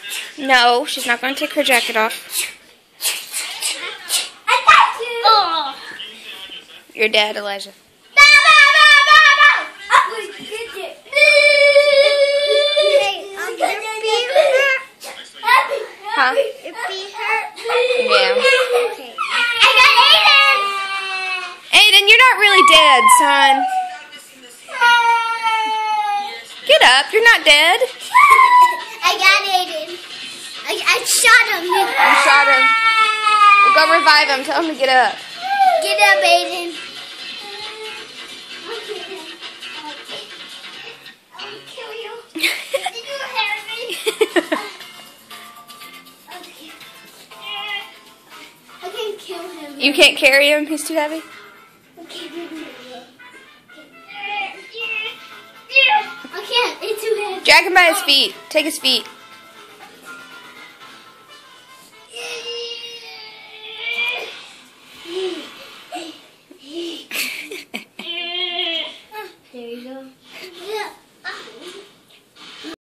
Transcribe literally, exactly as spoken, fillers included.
No, she's not going to take her jacket off. I got you. Oh. Your dad, Elijah. Huh? It beat her? Yeah. Okay. I got Aiden! Aiden, you're not really dead, son. Get up, you're not dead. I got Aiden. I, I shot him. You shot him. We'll go revive him. Tell him to get up. Get up, Aiden. I'll kill you. Did you hear me? I can kill him. You can't carry him? He's too heavy? I can't. It's too heavy. Drag him by his feet. Take his feet.